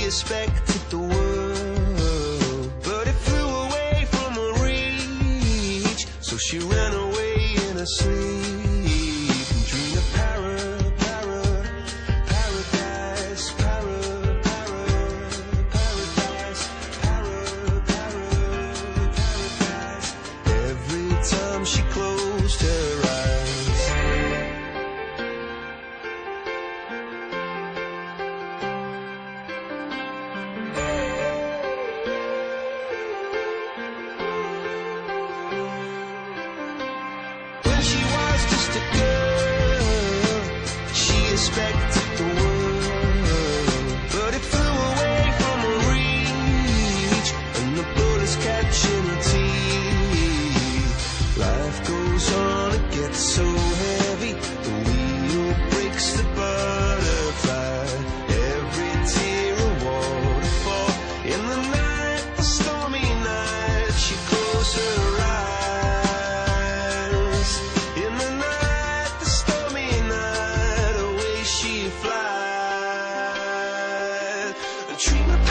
expected the world, but it flew away from her reach. So she ran away in her sleep and dreamed of paradise, paradise. Every time she closed her eyes, when she was just a girl, she expected the world, but it flew away from her reach, and the bullets catching her teeth. Life goes on, it gets so heavy, the wheel breaks the butterfly. Every tear a waterfall. In the night, the stormy night, she closed her eyes. In the night, the stormy night, away she flies. A dream of